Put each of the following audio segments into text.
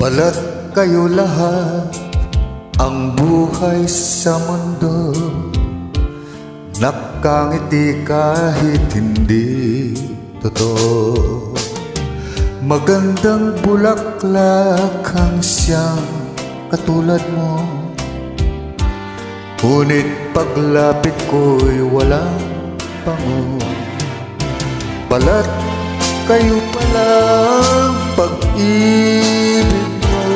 Balat kayo lahat, ang buhay sa mundo nakangiti kahit hindi totoo. Magandang bulaklak ang siyang katulad mo, ngunit paglapit ko'y walang pango. Balat kayo palang pag-ibig mo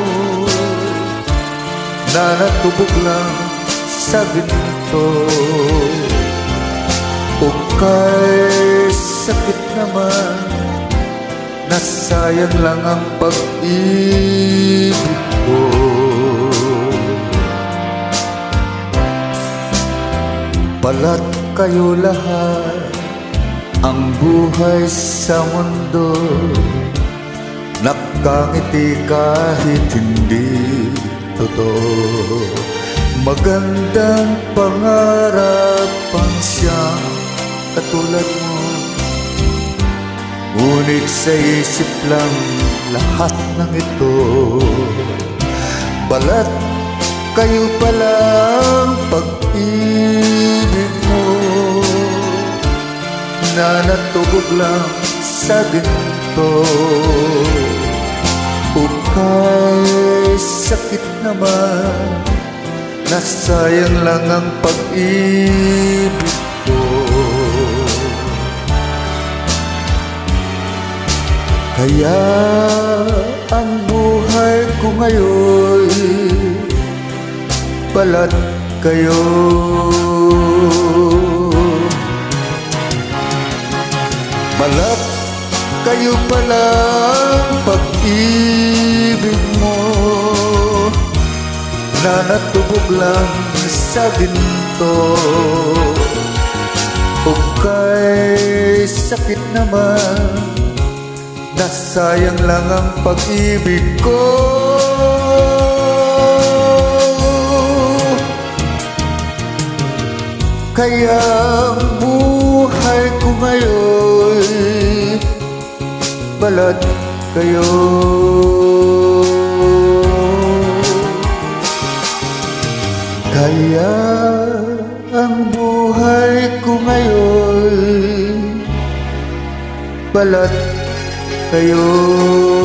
na natubog lang sa ginto, o kay sakit naman na sayang lang ang pag-ibig ko. Balat kayo lahat, ang buhay sa mundo nakangiti kahit hindi totoo. Magandang pangarap ang siyang katulad mo, ngunit sa isip lang lahat ng ito. Balat kayo palang pag-ibig mo na natubog lang sa ginto, o kay sakit naman na sayang lang ang pag-ibig ko. Kaya ang buhay ko ngayon, balat kayo. Balat kayo palang pag-ibig mo na natubog lang sa ginto, o kay sakit naman na sayang lang ang pag-ibig ko. Kaya ang buhay ko ngayon, balat kayo. Kaya ang buhay ko ngayon, balat kayo.